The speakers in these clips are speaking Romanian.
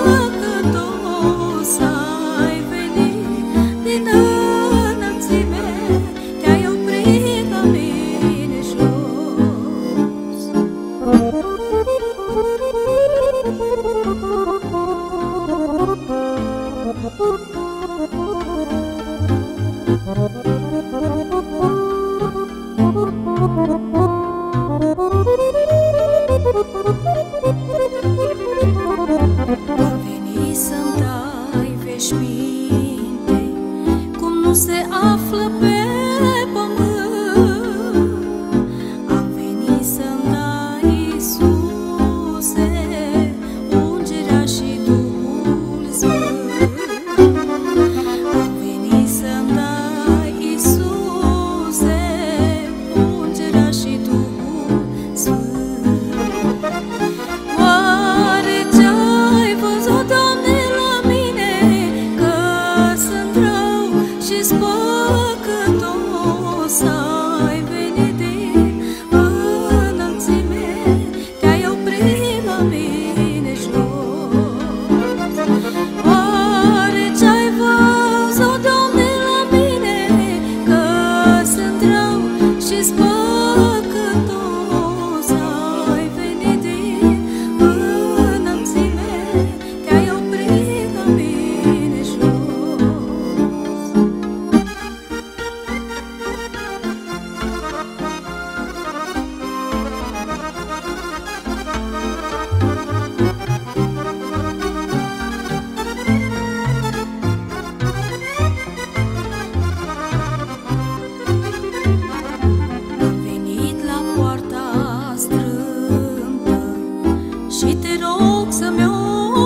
păcătos ai venit din înălțime, te-ai oprit la mine jos. Am venit să-mi dai veșminte, cum nu se află pe pământ. Am venit să-mi dai, Iisuse, ungerea și Duhul Sfânt. Am venit să-mi dai, Iisuse, ungerea și Duhul Sfânt. Oare ce-ai văzut, Doamne, la mine, că sunt rău și-s păcătos? Ai venit din înălțime, te-ai oprit la mine jos. Oare ce-ai văzut, Doamne, la mine, că sunt rău și-s păcătos? Ai venit din înălțime, te-ai oprit la mine jos. Am venit la poarta strâmtă și te rog să-mi o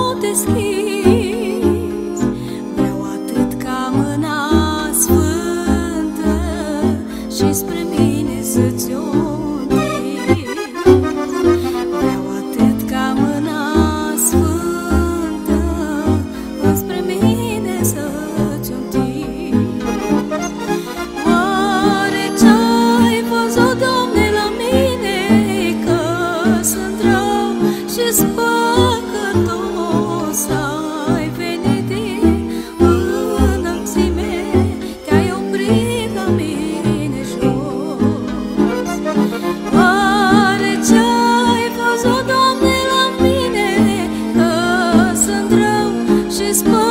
deschizi. Vreau atât ca mâna sfântă și spre mine să-ți o întinzi. Vreau atât ca mâna sfântă înspre mine să-ți o întinzi. Oare ce-ai văzut, Doamne, la mine, că sunt rău și-s păcătos? Ai venit din înălțime, te-ai oprit la mine jos. Oare ce-ai văzut, Doamne, la mine, că sunt rău și-s păcătos?